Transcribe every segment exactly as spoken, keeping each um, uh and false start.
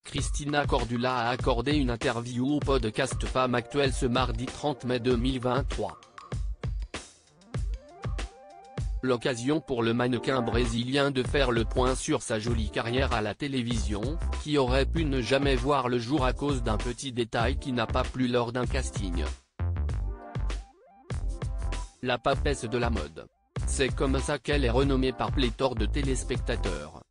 Christina Cordula a accordé une interview au podcast Femme Actuelle ce mardi trente mai deux mille vingt-trois. L'occasion pour le mannequin brésilien de faire le point sur sa jolie carrière à la télévision, qui aurait pu ne jamais voir le jour à cause d'un petit détail qui n'a pas plu lors d'un casting. La papesse de la mode. C'est comme ça qu'elle est renommée par pléthore de téléspectateurs.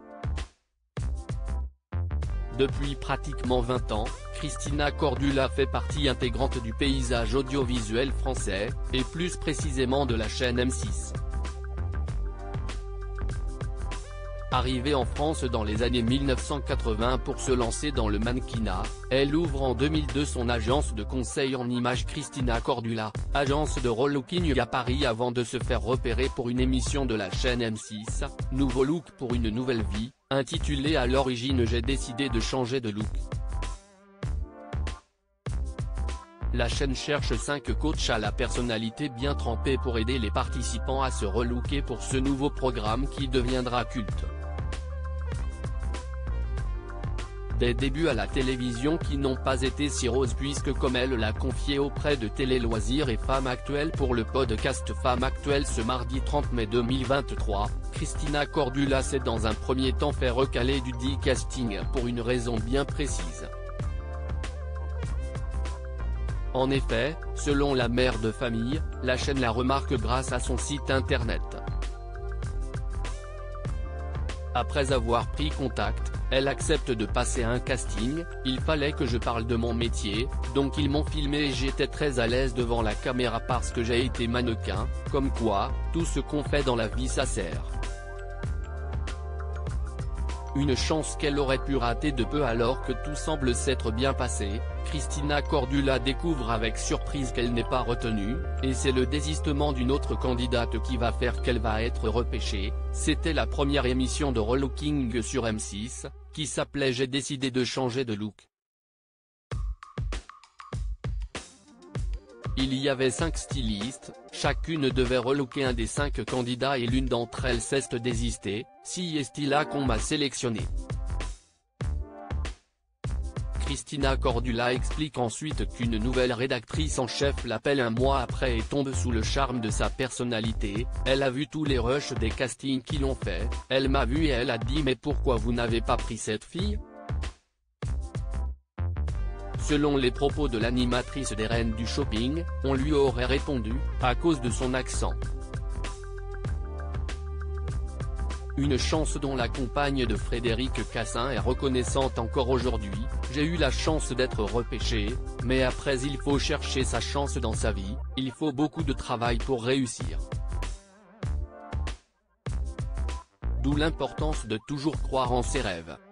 Depuis pratiquement vingt ans, Christina Cordula fait partie intégrante du paysage audiovisuel français, et plus précisément de la chaîne M six. Arrivée en France dans les années mille neuf cent quatre-vingts pour se lancer dans le mannequinat, elle ouvre en deux mille deux son agence de conseil en images Christina Cordula, agence de relooking à Paris avant de se faire repérer pour une émission de la chaîne M six, Nouveau Look pour une nouvelle vie, intitulée à l'origine J'ai décidé de changer de look. La chaîne cherche cinq coachs à la personnalité bien trempée pour aider les participants à se relooker pour ce nouveau programme qui deviendra culte. Des débuts à la télévision qui n'ont pas été si roses puisque comme elle l'a confié auprès de Télé Loisirs et Femme Actuelle pour le podcast Femme Actuelle ce mardi trente mai deux mille vingt-trois, Christina Cordula s'est dans un premier temps fait recaler du dit casting pour une raison bien précise. En effet, selon la mère de famille, la chaîne la remarque grâce à son site internet. Après avoir pris contact, elle accepte de passer un casting, il fallait que je parle de mon métier, donc ils m'ont filmé et j'étais très à l'aise devant la caméra parce que j'ai été mannequin, comme quoi, tout ce qu'on fait dans la vie ça sert. Une chance qu'elle aurait pu rater de peu alors que tout semble s'être bien passé, Christina Cordula découvre avec surprise qu'elle n'est pas retenue, et c'est le désistement d'une autre candidate qui va faire qu'elle va être repêchée. C'était la première émission de relooking sur M six, qui s'appelait J'ai décidé de changer de look. Il y avait cinq stylistes, chacune devait relooker un des cinq candidats et l'une d'entre elles s'est désistée, si est là qu'on m'a sélectionné. Christina Cordula explique ensuite qu'une nouvelle rédactrice en chef l'appelle un mois après et tombe sous le charme de sa personnalité. Elle a vu tous les rushs des castings qui l'ont fait, elle m'a vu et elle a dit mais pourquoi vous n'avez pas pris cette fille ? Selon les propos de l'animatrice des Reines du Shopping, on lui aurait répondu, à cause de son accent. Une chance dont la compagne de Frédéric Cassin est reconnaissante encore aujourd'hui. J'ai eu la chance d'être repêchée, mais après il faut chercher sa chance dans sa vie, il faut beaucoup de travail pour réussir. D'où l'importance de toujours croire en ses rêves.